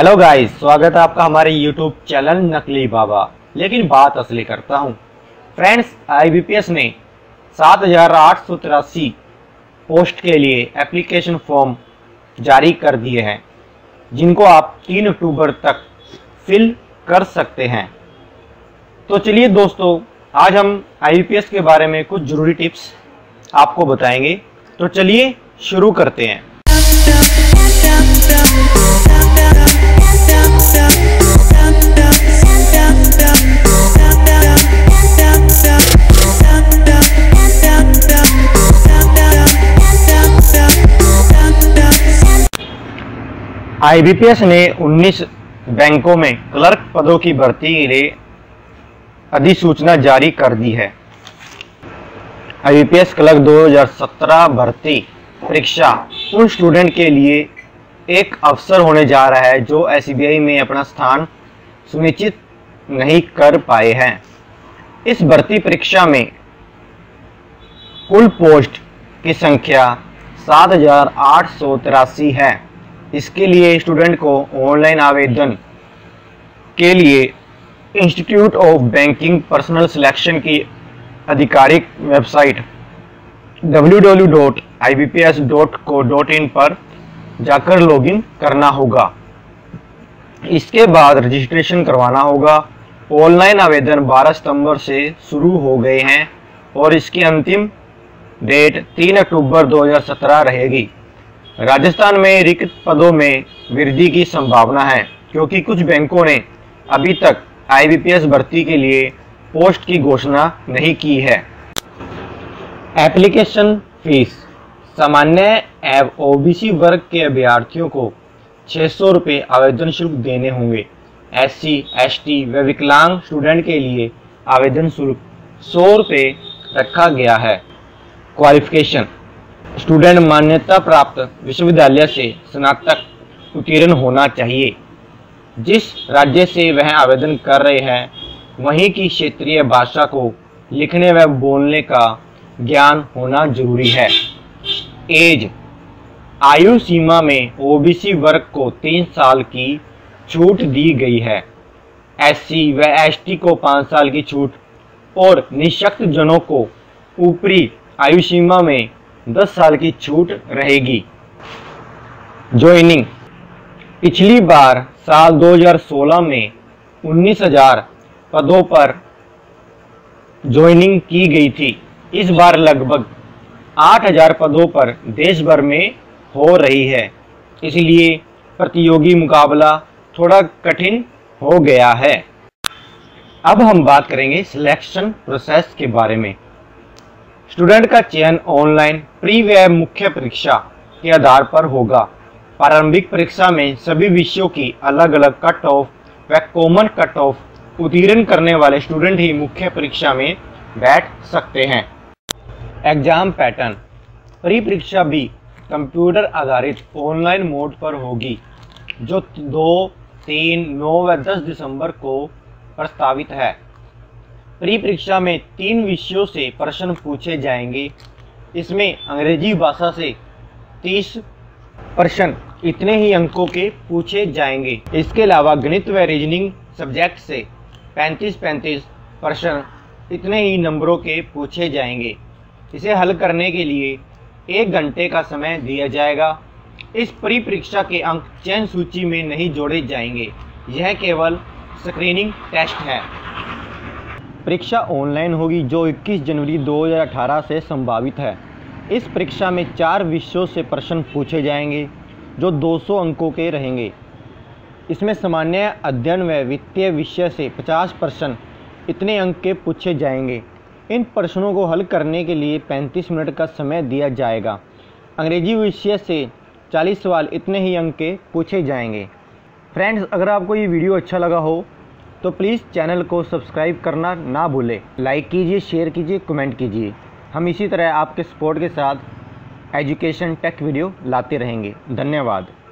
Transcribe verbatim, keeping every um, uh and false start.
Hello guys, स्वागत है आपका हमारे यूट्यूब चैनल नकली बाबा। लेकिन बात असली करता हूँ। फ्रेंड्स, आईबीपीएस ने सात हजार आठ सौ तिरासी पोस्ट के लिए एप्लीकेशन फॉर्म जारी कर दिए हैं, जिनको आप तीन अक्टूबर तक फिल कर सकते हैं। तो चलिए दोस्तों, आज हम आईबीपीएस के बारे में कुछ ज़रूरी टिप्स आपको बताएंगे। तो चलिए शुरू करते हैं। आईबीपीएस ने उन्नीस बैंकों में क्लर्क पदों की भर्ती के लिए अधिसूचना जारी कर दी है। आईबीपीएस क्लर्क दो हज़ार सत्रह भर्ती परीक्षा उन स्टूडेंट के लिए एक अवसर होने जा रहा है जो एसबीआई में अपना स्थान सुनिश्चित नहीं कर पाए हैं। इस भर्ती परीक्षा में कुल पोस्ट की संख्या सात हजार आठ सौ तिरासी है। इसके लिए स्टूडेंट को ऑनलाइन आवेदन के लिए institute of banking personnel selection की आधिकारिक website W W W dot I B P S dot co dot in पर जाकर लॉगिन करना होगा। इसके बाद रजिस्ट्रेशन करवाना होगा। ऑनलाइन आवेदन बारह सितंबर से शुरू हो गए हैं और इसकी अंतिम डेट तीन अक्टूबर दो हज़ार सत्रह रहेगी। राजस्थान में रिक्त पदों में वृद्धि की संभावना है, क्योंकि कुछ बैंकों ने अभी तक आईबीपीएस भर्ती के लिए पोस्ट की घोषणा नहीं की है। एप्लीकेशन फीस सामान्य एवं ओबीसी वर्ग के अभ्यर्थियों को छः सौ रुपये आवेदन शुल्क देने होंगे। एससी, एसटी व विकलांग स्टूडेंट के लिए आवेदन शुल्क सौ रुपये रखा गया है। क्वालिफिकेशन: स्टूडेंट मान्यता प्राप्त विश्वविद्यालय से स्नातक उत्तीर्ण होना चाहिए। जिस राज्य से वह आवेदन कर रहे हैं वहीं की क्षेत्रीय भाषा को लिखने व बोलने का ज्ञान होना जरूरी है। एज: आयु सीमा में ओबीसी वर्ग को तीन साल की छूट दी गई है। एससी व एसटी को पाँच साल की छूट और निःशक्त जनों को ऊपरी आयु सीमा में दस साल की छूट रहेगी। ज्वाइनिंग: पिछली बार साल दो हज़ार सोलह में उन्नीस हजार पदों पर ज्वाइनिंग की गई थी। इस बार लगभग आठ हजार पदों पर देश भर में हो रही है, इसलिए प्रतियोगी मुकाबला थोड़ा कठिन हो गया है। अब हम बात करेंगे सिलेक्शन प्रोसेस के बारे में। स्टूडेंट का चयन ऑनलाइन प्री व मुख्य परीक्षा के आधार पर होगा। प्रारंभिक परीक्षा में सभी विषयों की अलग अलग कट ऑफ व कॉमन कट ऑफ उत्तीर्ण करने वाले स्टूडेंट ही मुख्य परीक्षा में बैठ सकते हैं। एग्जाम पैटर्न: प्री परीक्षा भी कंप्यूटर आधारित ऑनलाइन मोड पर होगी, जो दो, तीन, नौ व दस दिसंबर को प्रस्तावित है। प्री परीक्षा में तीन विषयों से प्रश्न पूछे जाएंगे। इसमें अंग्रेजी भाषा से तीस प्रश्न इतने ही अंकों के पूछे जाएंगे। इसके अलावा गणित व रीजनिंग सब्जेक्ट से पैंतीस पैंतीस प्रश्न इतने ही नंबरों के पूछे जाएंगे। इसे हल करने के लिए एक घंटे का समय दिया जाएगा। इस प्री परीक्षा के अंक चयन सूची में नहीं जोड़े जाएंगे, यह केवल स्क्रीनिंग टेस्ट है। परीक्षा ऑनलाइन होगी, जो इक्कीस जनवरी दो हज़ार अठारह से संभावित है। इस परीक्षा में चार विषयों से प्रश्न पूछे जाएंगे, जो दो सौ अंकों के रहेंगे। इसमें सामान्य अध्ययन व वित्तीय विषय से पचास प्रश्न इतने अंक के पूछे जाएंगे। इन प्रश्नों को हल करने के लिए पैंतीस मिनट का समय दिया जाएगा। अंग्रेजी विषय से चालीस सवाल इतने ही अंक के पूछे जाएंगे। फ्रेंड्स, अगर आपको ये वीडियो अच्छा लगा हो तो प्लीज़ चैनल को सब्सक्राइब करना ना भूलें। लाइक कीजिए, शेयर कीजिए, कमेंट कीजिए। हम इसी तरह आपके सपोर्ट के साथ एजुकेशन टेक वीडियो लाते रहेंगे। धन्यवाद।